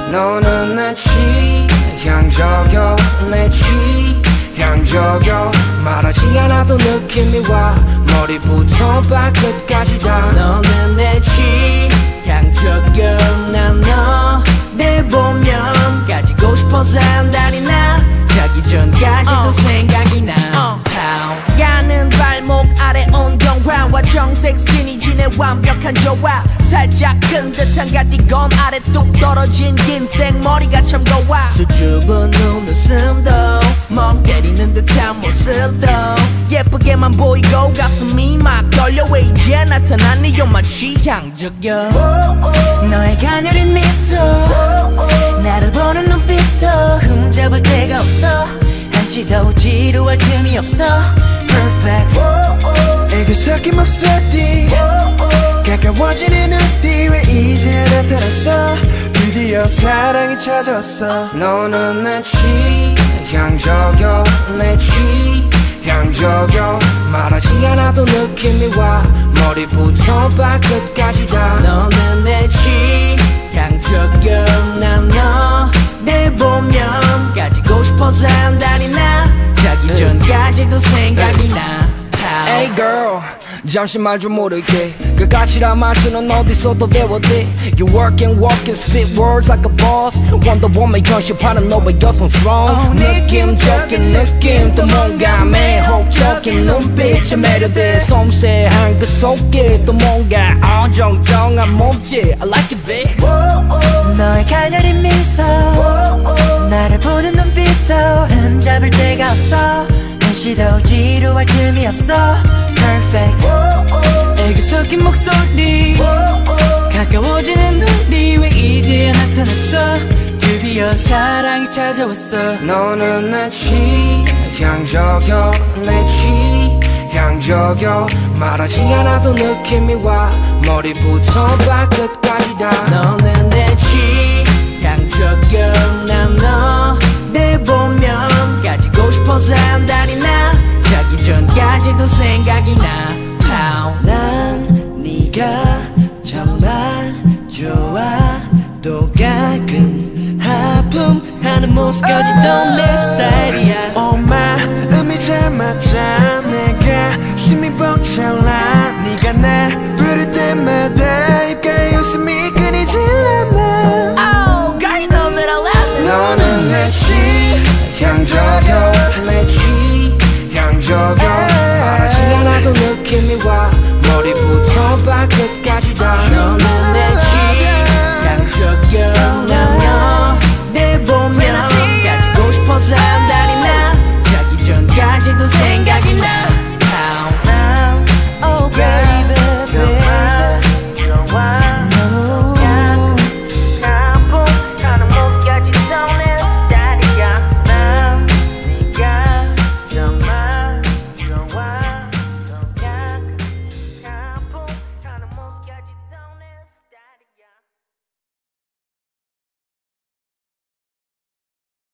너는 내 취향저격 내 취향저격 말하지 않아도 느낌이 와 머리부터 발끝까지 다 너는 내 취향저격 난 너를 보면 가지고 싶어서 한달이 나 자기 전까지도 생각이 나 가는 발목 아래 온경화와 정색 스키니진의 완벽한 조화 살짝 큰 듯한 가디건 아래 뚝 떨어진 긴 생머리가 참 고와 수줍은 눈웃음도 멍 때리는 듯한 모습도 예쁘게만 보이고 가슴이 막 떨려 왜 이제 나타난 네 요마 취향적여 너의 가녀린 미소 나를 보는 눈빛도 흠잡을 데가 없어 한시도 지루할 틈이 없어 Perfect 애교 섞인 목소리 가까워지는 우리 왜 이제 나타났어 드디어 사랑이 찾아왔어 너는 내 취향저격 내 취향저격 말하지 않아도 느낌이 와 머리부터 발끝까지 다 너는 내 취향저격 난 너를 보면 가지고 싶어서 한달이 나 자기 전까지도 생각이 나 Hey girl 잠시 말 좀 모를게 그 가치란 말투는 어디서도 배웠대 You work and walk and spit words like a boss Wonder Woman 현실파는 너의 여성스러운 느낌적인 느낌 또 뭔가 매혹적인 눈빛에 매료돼 섬세한 그 속에 또 뭔가 어정쩡한 몸짓 I like it babe 너의 가녀린 미소 나를 보는 눈빛도 흠잡을 데가 없어 한시도 지루할 틈이 없어 Perfect 애교 섞인 목소리 가까워지는 우리 왜 이제 나타났어 드디어 사랑이 찾아왔어 너는 내 취향저격 내 취향저격 말하지 않아도 느낌이 와 머리부터 발끝까지 다 너는 내 취향저격 난 너를 보면 가지고 싶어서 한달이 나 자기 전까지도 생각이 나 난 네가 정말 좋아 또 가끔 하품하는 모습까지도 내 스타일이야 마음이 잘 맞아 내가 심이 벅차올라 네가 날 부를 때마다 입가에 웃음이 끊이질 않아 Oh, girl, you know that I love it 너는 내 취향저격 내 취향저격 말하지 않아도 느낌이 와 머리부터 발끝까지 다